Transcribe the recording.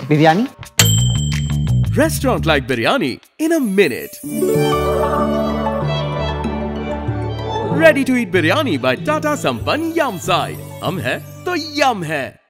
Biryani? Restaurant like biryani in a minute. Ready to eat biryani by Tata Sampann Yumside. हम है तो यम है.